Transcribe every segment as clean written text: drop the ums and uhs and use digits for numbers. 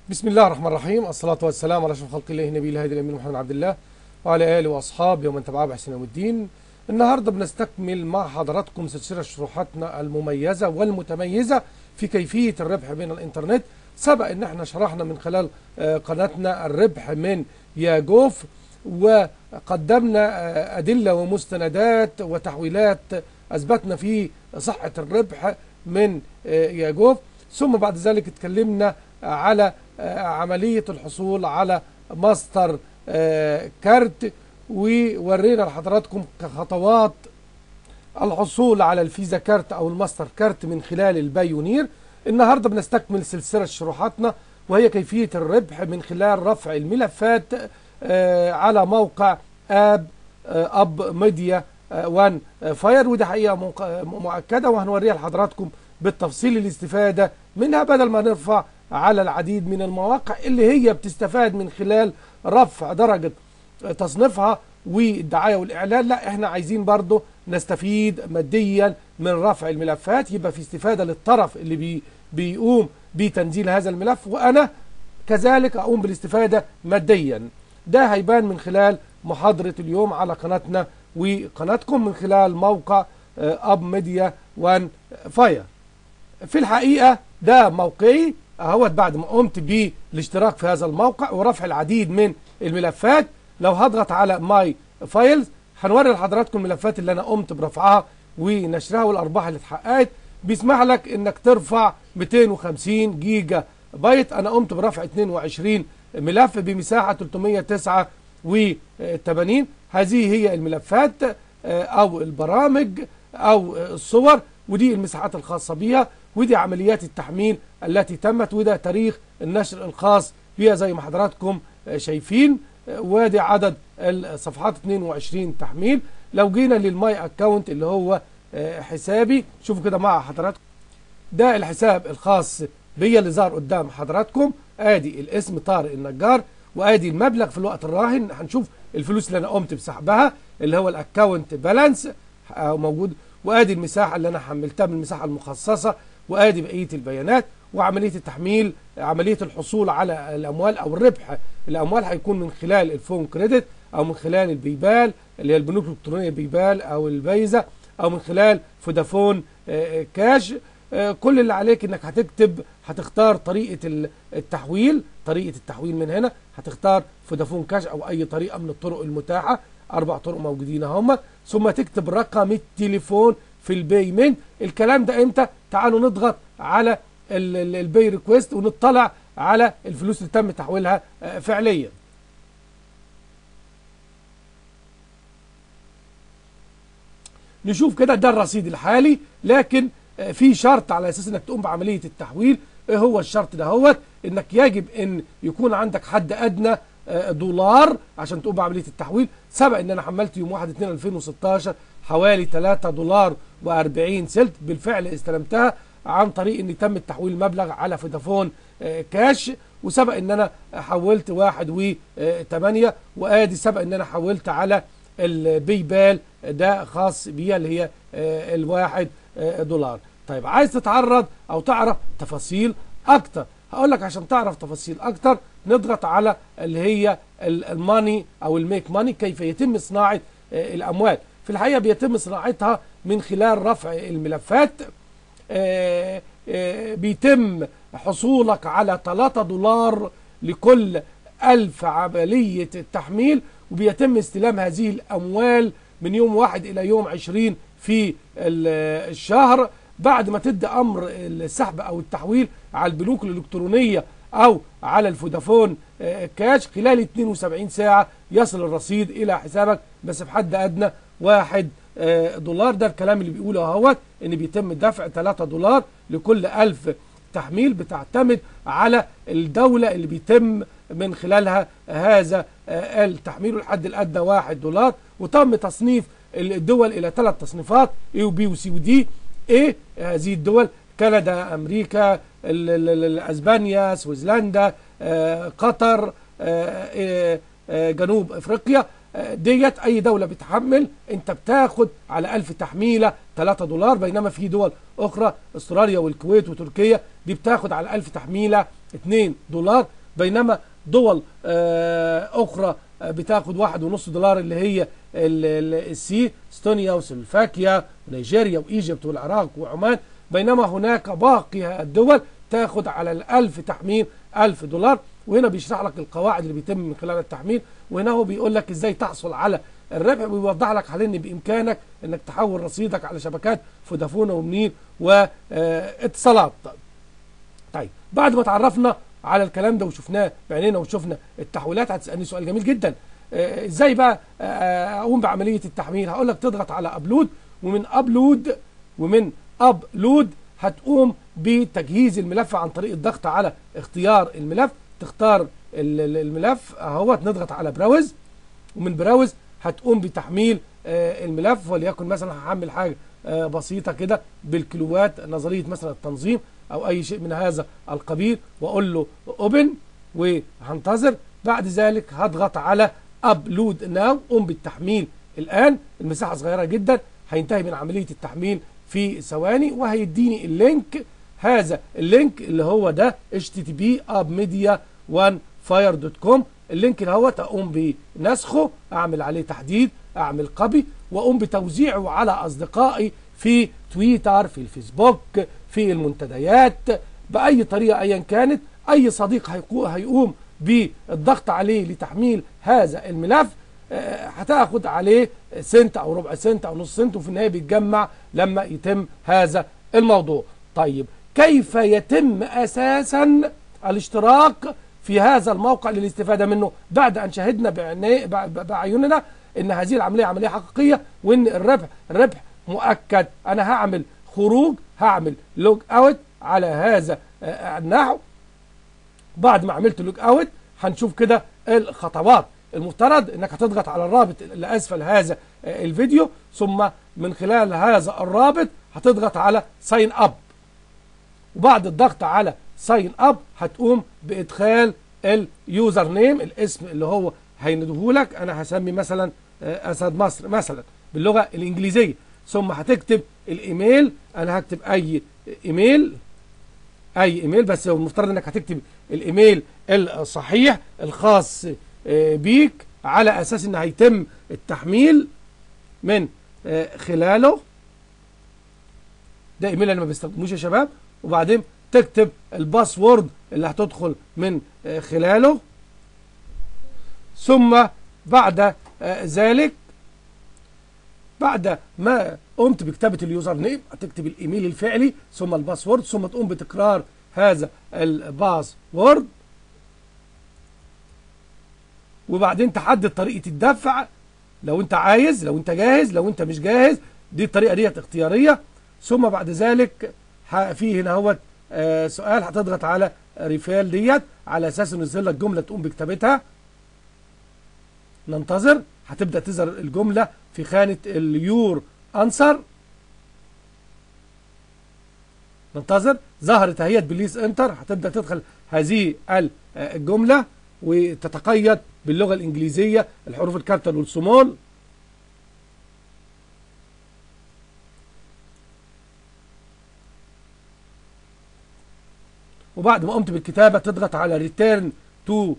بسم الله الرحمن الرحيم. الصلاة والسلام على أشرف خلق الله نبي الهادي الأمين محمد عبد الله وعلى آله وأصحابه ومن تبعه بإحسان يوم الدين. النهارده بنستكمل مع حضراتكم سلسلة شروحاتنا المميزة والمتميزة في كيفية الربح من الإنترنت. سبق إن احنا شرحنا من خلال قناتنا الربح من ياجوف، وقدمنا أدلة ومستندات وتحويلات أثبتنا في صحة الربح من ياجوف. ثم بعد ذلك اتكلمنا على عملية الحصول على ماستر كارت، وورينا لحضراتكم خطوات الحصول على الفيزا كارت أو الماستر كارت من خلال البايونير. النهاردة بنستكمل سلسلة شروحاتنا وهي كيفية الربح من خلال رفع الملفات على موقع اب ميديا وان فاير، ودي حقيقة مؤكدة وهنوريها لحضراتكم بالتفصيل الاستفادة منها، بدل ما نرفع على العديد من المواقع اللي هي بتستفاد من خلال رفع درجة تصنيفها والدعاية والإعلان. لا، احنا عايزين برضو نستفيد ماديا من رفع الملفات، يبقى في استفادة للطرف اللي بيقوم بتنزيل هذا الملف، وأنا كذلك أقوم بالاستفادة ماديا. ده هيبان من خلال محاضرة اليوم على قناتنا وقناتكم من خلال موقع اب ميديا وان فاير. في الحقيقة ده موقعي اهوت بعد ما قمت بالاشتراك في هذا الموقع ورفع العديد من الملفات. لو هضغط على ماي فايلز هنوري لحضراتكم الملفات اللي انا قمت برفعها ونشرها والارباح اللي اتحققت. بيسمح لك انك ترفع 250 جيجا بايت. انا قمت برفع 22 ملف بمساحة 389. هذه هي الملفات او البرامج او الصور، ودي المساحات الخاصة بيها، ودي عمليات التحميل التي تمت، وده تاريخ النشر الخاص بها زي ما حضراتكم شايفين، وادي عدد الصفحات 22 تحميل. لو جينا للماي اكاونت اللي هو حسابي، شوفوا كده مع حضراتكم، ده الحساب الخاص بيا اللي ظهر قدام حضراتكم. ادي الاسم طارق النجار، وادي المبلغ في الوقت الراهن. هنشوف الفلوس اللي انا قمت بسحبها اللي هو الاكاونت بالانس موجود، وادي المساحه اللي انا حملتها من المساحه المخصصه، وادي بقيه البيانات. وعمليه التحميل، عمليه الحصول على الاموال او الربح الاموال هيكون من خلال الفون كريدت او من خلال البيبال اللي هي البنوك الالكترونيه بيبال او الفيزا، او من خلال فودافون كاش. كل اللي عليك انك هتختار طريقه التحويل. طريقه التحويل من هنا هتختار فودافون كاش او اي طريقه من الطرق المتاحه، 4 طرق موجودين هم، ثم تكتب رقم التليفون في البيمنت. الكلام ده امتى؟ تعالوا نضغط على البي ريكويست ونطلع على الفلوس اللي تم تحويلها فعليا. نشوف كده ده الرصيد الحالي، لكن في شرط على اساس انك تقوم بعمليه التحويل. ايه هو الشرط ده؟ هو انك يجب ان يكون عندك حد ادنى دولار عشان تقوم بعمليه التحويل. سبق ان انا حملت يوم 1/2/2016 حوالي 3 دولار و40 سنت، بالفعل استلمتها عن طريق ان تم التحويل المبلغ على فودافون كاش. وسبق ان انا حولت 1.8، وادي سبق ان انا حولت على البيبال ده خاص بيها اللي هي ال1 دولار. طيب عايز تتعرض او تعرف تفاصيل اكتر، هقول لك عشان تعرف تفاصيل اكتر نضغط على اللي هي الماني او الميك ماني، كيف يتم صناعة الاموال. في الحقيقة بيتم صناعتها من خلال رفع الملفات. بيتم حصولك على 3 دولار لكل 1000 عملية تحميل، وبيتم استلام هذه الأموال من يوم 1 إلى يوم 20 في الشهر، بعد ما تدي أمر السحب أو التحويل على البنوك الإلكترونية أو على الفودافون كاش. خلال 72 ساعة يصل الرصيد إلى حسابك، بس بحد أدنى 1 دولار. ده الكلام اللي بيقوله اهوت، ان بيتم دفع 3 دولار لكل 1000 تحميل. بتعتمد على الدولة اللي بيتم من خلالها هذا التحميل، والحد الادنى 1 دولار. وتم تصنيف الدول الى 3 تصنيفات، اي وبي وسي ودي. ايه هذه الدول؟ كندا، امريكا، اسبانيا، سويسرلندا، قطر، جنوب افريقيا. ديت اي دولة بتحمل انت بتاخد على 1000 تحميلة 3 دولار، بينما في دول اخرى استراليا والكويت وتركيا دي بتاخد على 1000 تحميلة $2، بينما دول أخرى بتاخد $1.5 اللي هي السي، استونيا وسلوفاكيا ونيجيريا وإيجيبت والعراق وعمان، بينما هناك باقي الدول تاخد على ال1000 تحميل $1000. وهنا بيشرح لك القواعد اللي بيتم من خلال التحميل، وهنا هو بيقول لك ازاي تحصل على الربح، ويوضح لك حاليا ان بامكانك انك تحول رصيدك على شبكات فودافون ومنير واتصالات. طيب بعد ما تعرفنا على الكلام ده وشفناه بعينينا وشفنا التحويلات، هتسالني سؤال جميل جدا، ازاي بقى اقوم بعمليه التحميل؟ هقول لك تضغط على ابلود، ومن ابلود هتقوم بتجهيز الملف عن طريق الضغط على اختيار الملف. تختار الملف اهوت، نضغط على براوز، ومن براوز هتقوم بتحميل الملف. وليكن مثلا هحمل حاجه بسيطه كده بالكيلوات، نظريه مثلا التنظيم او اي شيء من هذا القبيل، واقول له اوبن وهنتظر. بعد ذلك هضغط على ابلود ناو، قوم بالتحميل الان. المساحه صغيره جدا، هينتهي من عمليه التحميل في ثواني، وهيديني اللينك. هذا اللينك اللي هو ده http://abmedia1fire.com. اللينك دهوت اقوم بنسخه، اعمل عليه تحديد، اعمل كوبي، واقوم بتوزيعه على اصدقائي في تويتر، في الفيسبوك، في المنتديات، باي طريقه ايا كانت. اي صديق هيقوم بالضغط عليه لتحميل هذا الملف هتاخد عليه سنت او ربع سنت او نص سنت، وفي النهايه بيتجمع لما يتم هذا الموضوع. طيب كيف يتم اساسا الاشتراك في هذا الموقع للاستفاده منه بعد ان شاهدنا باعيننا ان هذه العمليه عمليه حقيقيه، وان الربح مؤكد؟ انا هعمل خروج، هعمل لوج اوت على هذا النحو. بعد ما عملت لوج اوت هنشوف كده الخطوات. المفترض انك هتضغط على الرابط اللي اسفل هذا الفيديو، ثم من خلال هذا الرابط هتضغط على ساين اب، وبعد الضغط على ساين اب هتقوم بادخال اليوزر نيم، الاسم اللي هو هيندهولك. انا هسمي مثلا اسد مصر مثلا باللغه الانجليزيه، ثم هتكتب الايميل. انا هكتب اي ايميل، بس المفترض انك هتكتب الايميل الصحيح الخاص بيك، على اساس ان هيتم التحميل من خلاله. ده ايميل انا ما بستخدموش يا شباب. وبعدين تكتب الباسورد اللي هتدخل من خلاله، ثم بعد ذلك بعد ما قمت بكتابة اليوزر نيم هتكتب الايميل الفعلي ثم الباسورد، ثم تقوم بتكرار هذا الباسورد، وبعدين تحدد طريقة الدفع لو انت عايز، لو انت جاهز، لو انت مش جاهز، دي الطريقة ديت اختيارية. ثم بعد ذلك في هنا هو سؤال، هتضغط على ريفيل ديت على اساس انه يظهر لك جملة تقوم بكتابتها. ننتظر، هتبدأ تظهر الجملة في خانة اليور انسر. ننتظر، ظهرت اهيت بليز انتر. هتبدأ تدخل هذه الجملة وتتقيد باللغة الإنجليزية الحروف الكابيتال والسمول. وبعد ما قمت بالكتابة تضغط على ريتيرن تو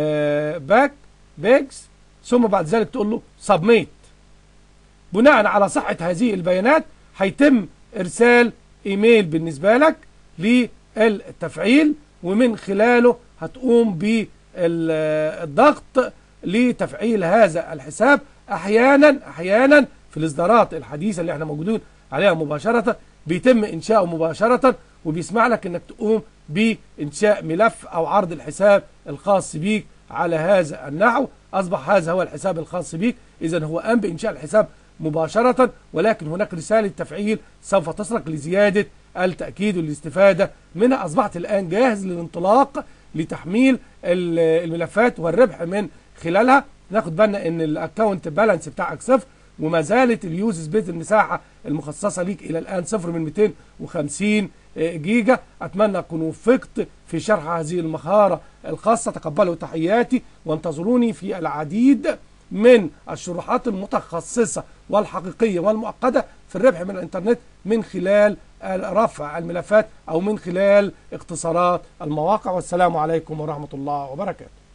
باكس، ثم بعد ذلك تقول له سبميت. بناء على صحة هذه البيانات هيتم إرسال إيميل بالنسبة لك للتفعيل، ومن خلاله هتقوم بالضغط لتفعيل هذا الحساب. أحيانا في الإصدارات الحديثة اللي احنا موجودين عليها مباشرة بيتم إنشاؤه مباشرة، وبيسمع لك إنك تقوم بإنشاء ملف أو عرض الحساب الخاص بيك على هذا النحو. أصبح هذا هو الحساب الخاص بيك، إذن هو قام بإنشاء الحساب مباشرة، ولكن هناك رسالة تفعيل سوف تصلك لزيادة التأكيد والاستفادة منها. أصبحت الآن جاهز للانطلاق لتحميل الملفات والربح من خلالها. ناخد بالنا ان الاكونت بالانس بتاعك صفر، وما زالت اليوز سبيس المساحه المخصصه ليك الى الان 0 من 250 جيجا. اتمنى اكون وفقت في شرح هذه المهاره الخاصه. تقبلوا تحياتي وانتظروني في العديد من الشروحات المتخصصه والحقيقيه والمؤكده في الربح من الانترنت من خلال رفع الملفات أو من خلال اختصارات المواقع. والسلام عليكم ورحمة الله وبركاته.